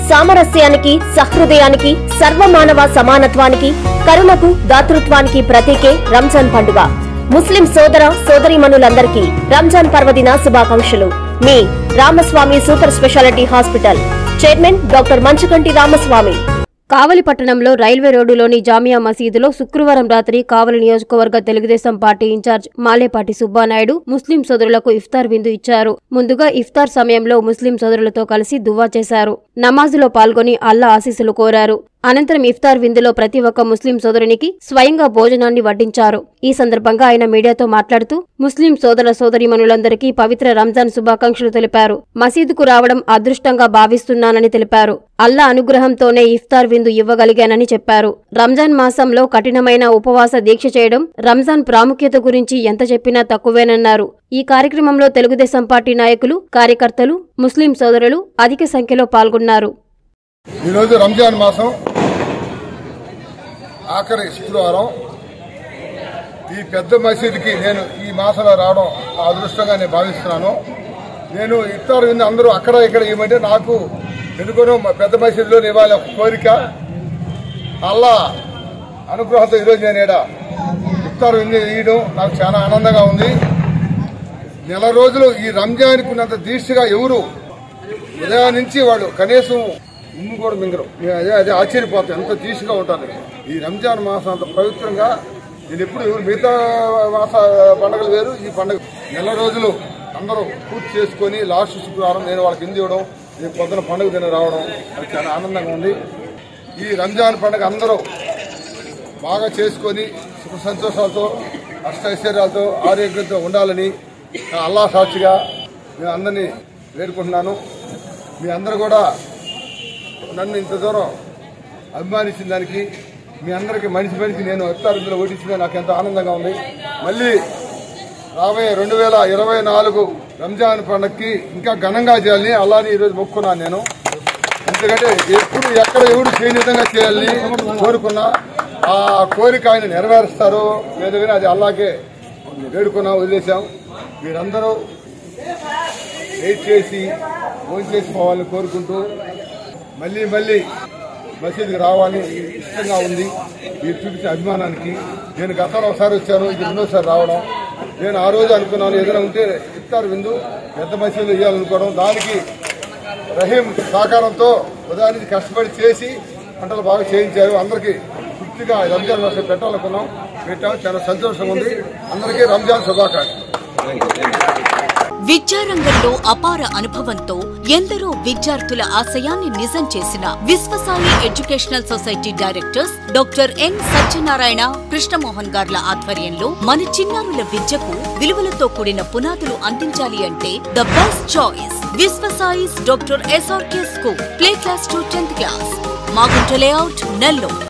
సామరస్యానికి, సహృదయానికి, సర్వమానవ సమానత్వానికి, కరుణకు, దాతృత్వానికి ప్రతీకే రంజాన్ పండుగ. ముస్లిం సోదర సోదరీమణులందరికీ రంజాన్ పర్వదిన శుభాకాంక్షలు. మీ Ramaswamy super speciality hospital chairman doctor Manchukanti Ramaswamy. కావలి పట్టణంలో రైల్వే రోడ్డులోని జామియా మసీదులో శుక్రవారం రాత్రి కావలి నియోజకవర్గ తెలుగుదేశం పార్టీ ఇన్ఛార్జ్ మాలేపాటి సుబ్బానాయుడు ముస్లిం సోదరులకు ఇఫ్తార్ విందు ఇచ్చారు. ముందుగా ఇఫ్తార్ సమయంలో ముస్లిం సోదరులతో కలిసి దువా చేశారు. నమాజులో పాల్గొని అల్లా ఆశీస్సులు కోరారు. అనంతరం ఇఫ్తార్ విందులో ప్రతి ఒక్క ముస్లిం సోదరునికి స్వయంగా భోజనాన్ని వడ్డించారు. ఈ సందర్భంగా ఆయన మీడియాతో మాట్లాడుతూ ముస్లిం సోదర సోదరీమణులందరికీ పవిత్ర రంజాన్ శుభాకాంక్షలు తెలిపారు. మసీదుకు రావడం అదృష్టంగా భావిస్తున్నానని తెలిపారు. అల్లా అనుగ్రహంతోనే ఇఫ్తార్ విందు ఇవ్వగలిగానని చెప్పారు. రంజాన్ మాసంలో కఠినమైన ఉపవాస దీక్ష చేయడం, రంజాన్ ప్రాముఖ్యత గురించి ఎంత చెప్పినా తక్కువేనన్నారు. ఈ కార్యక్రమంలో తెలుగుదేశం పార్టీ నాయకులు, కార్యకర్తలు, ముస్లిం సోదరులు అధిక సంఖ్యలో పాల్గొన్నారు. ఈరోజు రంజాన్ మాసం ఆఖరి శుక్రవారం. ఈ పెద్ద మసీదుకి నేను ఈ మాసంలో రావడం అదృష్టంగా నేను భావిస్తున్నాను. నేను ఇఫ్తార్ విందు అందరూ అక్కడ ఇక్కడ ఏమంటే నాకు ఎందుకనో పెద్ద మసీదులో ఇవ్వాలి ఒక కోరిక. అల్లా అనుగ్రహంతో ఈరోజు నేను ఇక్కడ ఇఫ్తార్ విందు ఇవ్వడం నాకు చాలా ఆనందంగా ఉంది. నెల రోజులు ఈ రంజాన్కి ఉన్నంత దీక్షగా ఎవరు ఉదయం నుంచి వాళ్ళు కనీసం ఉమ్ము కూడా మింగరు. అదే ఆశ్చర్యపోతాం ఎంత దీక్షగా ఉంటారు. ఈ రంజాన్ మాసం అంత పవిత్రంగా నేను ఎప్పుడు మిగతా మాస పండుగలు వేరు, ఈ పండుగ నెల రోజులు అందరూ పూర్తి చేసుకొని లాస్ట్ శుక్రవారం నేను వాళ్ళకి కింద ఇవ్వడం, నేను పొద్దున పండుగ తిని రావడం అది చాలా ఆనందంగా ఉంది. ఈ రంజాన్ పండుగ అందరూ బాగా చేసుకొని సుఖ సంతోషాలతో, అష్టైశ్వర్యాలతో, ఆరోగ్యంతో ఉండాలని అల్లా సాక్షిగా నేను అందరినీ వేడుకుంటున్నాను. మీ అందరూ కూడా నన్ను ఇంత దూరం అభిమానించిన దానికి మీ అందరికీ మనిషి నేను ఇఫ్తార్ విందులో ఓటించిన నాకు ఎంతో ఆనందంగా ఉంది. మళ్ళీ రాబోయే 2024 రంజాన్ పండుగకి ఇంకా ఘనంగా చేయాలని అల్లాని ఈరోజు మొక్కున్నాను నేను. ఎందుకంటే ఎప్పుడు ఎక్కడ ఎవరు చేయని విధంగా చేయాలని కోరుకున్నా ఆ కోరిక ఆయన నెరవేరుస్తారో లేదో కానీ అది అల్లాకే వేడుకున్నా, వదిలేశాం. మీరందరూ వెయిట్ చేసి ఫోన్ చేసి పోవాలని కోరుకుంటూ మళ్ళీ మసీదుకి రావాలని ఇష్టంగా ఉంది. మీరు చూపించిన అభిమానానికి నేను గతంలో ఒకసారి వచ్చాను, ఇది రెండోసారి రావడం. నేను ఆ రోజు అనుకున్నాను ఏదైనా ఉంటే ఇఫ్తార్ విందు పెద్ద మసీదులో ఇవ్వాలనుకోవడం. దానికి రహీం సహకారంతో ఉదయానికి కష్టపడి చేసి పంటలు బాగా చేయించారు. అందరికీ పూర్తిగా రంజాన్ మాసం పెట్టాలనుకున్నాం, పెట్టాం. చాలా సంతోషంగా ఉంది. అందరికీ రంజాన్ శుభాకాంక్షలు. విద్యారంగంలో అపార అనుభవంతో ఎందరో విద్యార్థుల ఆశయాన్ని నిజం చేసిన Viswasai educational society directors doctor N Satyanarayana, Krishnamohan గార్ల ఆధ్వర్యంలో మన చిన్నారుల విద్యకు విలువలతో కూడిన పునాదులు అందించాలి అంటే the best choice Viswasai's doctor SRK school, play class to 10th class, Magunta layout, Nellore.